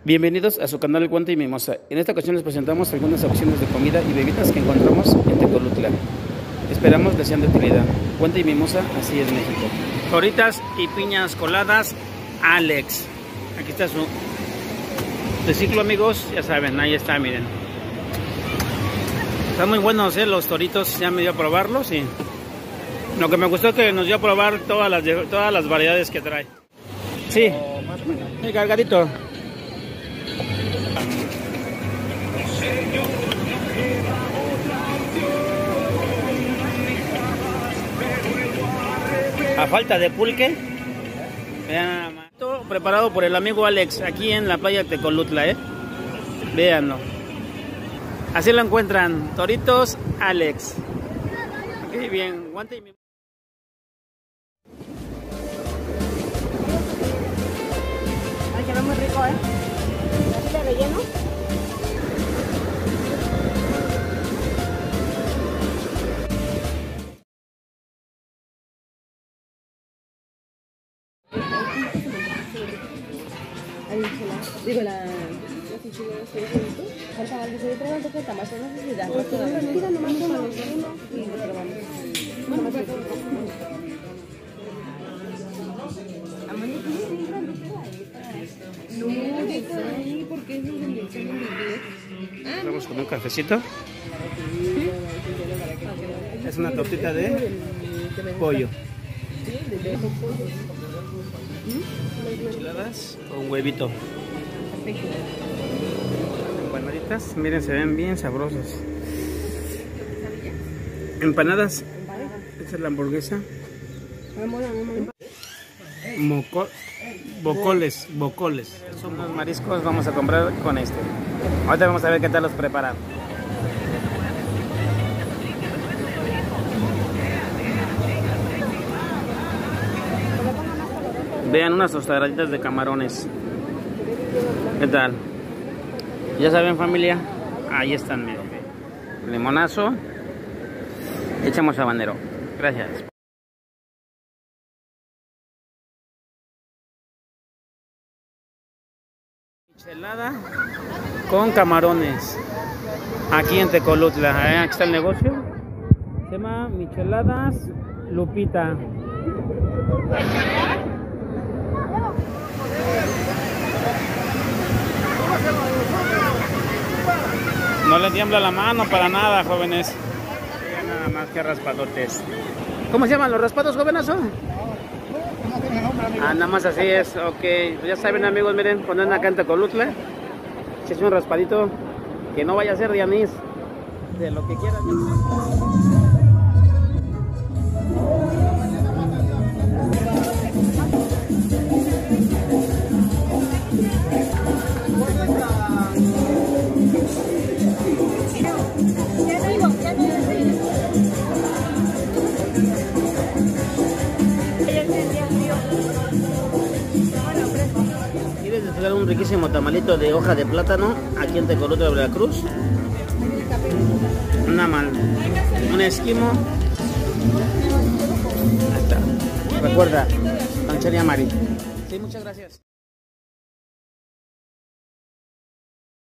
Bienvenidos a su canal Guante y Mimosa. En esta ocasión les presentamos algunas opciones de comida y bebidas que encontramos en Tecolutla. Esperamos les sean de utilidad. Guante y Mimosa, así es México. Toritas y piñas coladas Alex. Aquí está su reciclo, amigos. Ya saben, ahí está, miren. Están muy buenos, los toritos. Ya me dio a probarlos y lo que me gustó es que nos dio a probar todas las variedades que trae. Sí, el cargadito. A falta de pulque, vean nada más. Todo preparado por el amigo Alex aquí en la playa de Tecolutla, véanlo. Así lo encuentran, Toritos Alex. Aquí bien, Guante y Mimosa. Ay, quedó muy rico, ¿Así de relleno? Digo, la enchiladas que hice tú, falta algo, se trae algo que está más o menos de edad. Tira nomás uno y lo probamos. No, porque es un inglés. Vamos con un cafecito. Es una tortita de pollo. Enchiladas con huevito. Empanaditas, miren, se ven bien sabrosas. Empanadas. Esta es la hamburguesa. Bocoles. Son los mariscos, vamos a comprar con este. Ahorita vamos a ver qué tal los preparan. Vean unas tostaditas de camarones. ¿Qué tal? Ya saben, familia, ahí están, miren. Limonazo. Echamos habanero. Gracias. Michelada con camarones. Aquí en Tecolutla. Aquí está el negocio. Se llama Micheladas Lupita. No le tiembla la mano para nada, jóvenes. Nada más que raspadotes. ¿Cómo se llaman los raspados, jovenazo? Nada más así es, ok. Ya saben, amigos, miren, cuando andan acá en Tecolutla, se echa un raspadito que no vaya a ser de anís, de lo que quieran. Un riquísimo tamalito de hoja de plátano aquí en Tecolutla, Veracruz. Un esquimo. Ahí está. Recuerda, Ranchería Mari. Sí, muchas gracias.